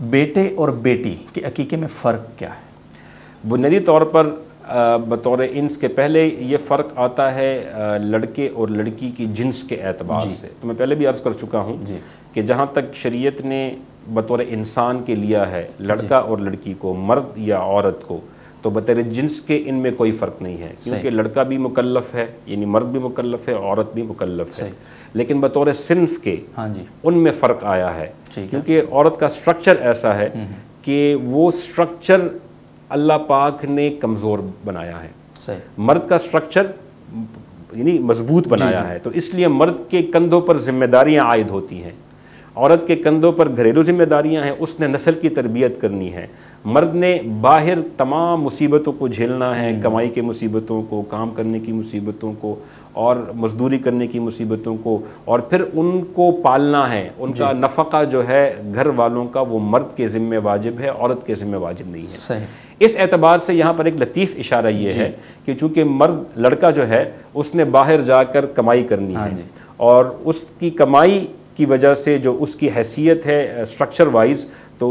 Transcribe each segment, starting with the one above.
بیٹے اور بیٹی کے عقیقے میں فرق کیا ہے؟ بنیادی طور پر بطور انس کے پہلے یہ فرق آتا ہے لڑکے اور لڑکی کی جنس کے اعتبار سے. تو میں پہلے بھی عرض کر چکا ہوں کہ جہاں تک شریعت نے بطور انسان کے لیا ہے لڑکا اور لڑکی کو، مرد یا عورت کو، تو بطور جنس کے ان میں کوئی فرق نہیں ہے، کیونکہ لڑکا بھی مکلف ہے، یعنی مرد بھی مکلف ہے، عورت بھی مکلف ہے. لیکن بطور صنف کے ان میں فرق آیا ہے، کیونکہ عورت کا سٹرکچر ایسا ہے کہ وہ سٹرکچر اللہ پاک نے کمزور بنایا ہے، مرد کا سٹرکچر یعنی مضبوط بنایا ہے. تو اس لیے مرد کے کندھوں پر ذمہ داریاں عائد ہوتی ہیں، عورت کے کندھوں پر گھریلو ذمہ داریاں ہیں، اس نے نسل کی تربیت کرنی ہے. مرد نے باہر تمام مصیبتوں کو جھیلنا ہے، کمائی کے مصیبتوں کو، کام کرنے کی مصیبتوں کو، اور مزدوری کرنے کی مصیبتوں کو، اور پھر ان کو پالنا ہے. ان کا نفقہ جو ہے گھر والوں کا وہ مرد کے ذمہ واجب ہے، عورت کے ذمہ واجب نہیں ہے. اس اعتبار سے یہاں پر ایک لطیف اشارہ یہ ہے کہ چونکہ مرد لڑکا جو ہے اس نے باہر جا کر کمائی کرنی ہے، اور اس کی کمائی کی وجہ سے جو اس کی حیثیت ہے سٹرکچر وائز، تو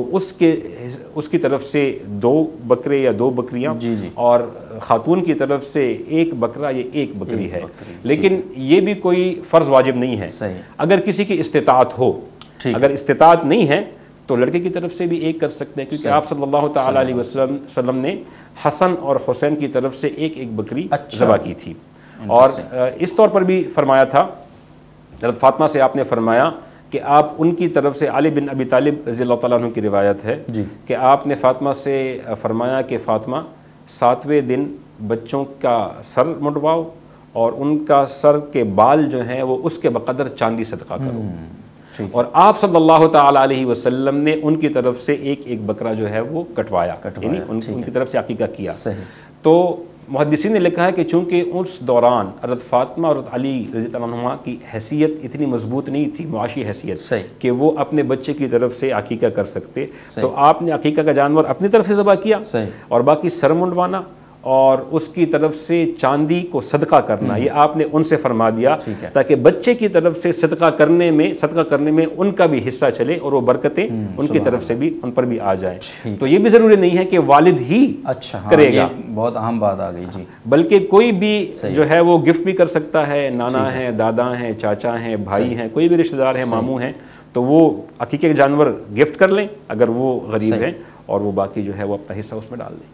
اس کی طرف سے 2 بکرے یا 2 بکریاں، اور خاتون کی طرف سے 1 بکرا یا 1 بکری ہے. لیکن یہ بھی کوئی فرض واجب نہیں ہے. اگر کسی کی استطاعت ہو، اگر استطاعت نہیں ہے تو لڑکے کی طرف سے بھی 1 کر سکتے ہیں، کیونکہ آپ صلی اللہ تعالیٰ علیہ وسلم نے حسن اور حسین کی طرف سے 1 بکری ذبح کی تھی. اور اس طور پر بھی فرمایا تھا، حضرت فاطمہ سے آپ نے فرمایا کہ آپ ان کی طرف سے، علی بن ابی طالب رضی اللہ تعالیٰ عنہ کی روایت ہے کہ آپ نے فاطمہ سے فرمایا کہ فاطمہ 7ویں دن بچوں کا سر منڈواؤ، اور ان کا سر کے بال جو ہیں وہ اس کے بقدر چاندی صدقہ کرو. اور آپ صلی اللہ تعالیٰ علیہ وسلم نے ان کی طرف سے 1 بکرا جو ہے وہ کٹوایا، یعنی ان کی طرف سے عقیقہ کیا. تو محدثین نے لکھا ہے کہ چونکہ اس دوران حضرت فاطمہ اور حضرت علی رضی اللہ عنہما کی حیثیت اتنی مضبوط نہیں تھی، معاشی حیثیت، کہ وہ اپنے بچے کی طرف سے عقیقہ کر سکتے، تو آپ نے عقیقہ کا جانور اپنی طرف سے ذبح کیا، اور باقی سر منڈوانا اور اس کی طرف سے چاندی کو صدقہ کرنا یہ آپ نے ان سے فرما دیا، تاکہ بچے کی طرف سے صدقہ کرنے میں ان کا بھی حصہ چلے، اور وہ برکتیں ان کی طرف سے بھی ان پر بھی آ جائیں. تو یہ بھی ضروری نہیں ہے کہ والد ہی کرے گا، بہت اہم بات آ گئی بلکہ کوئی بھی جو ہے وہ گفٹ بھی کر سکتا ہے، نانا ہیں، دادا ہیں، چاچا ہیں، بھائی ہیں، کوئی بھی رشتہ دار ہیں، ماموں ہیں، تو وہ عقیقے کے جانور گفٹ کر لیں اگر وہ غریب ہیں، اور وہ باقی جو ہے وہ اپنا حصہ اس میں ڈال دیں.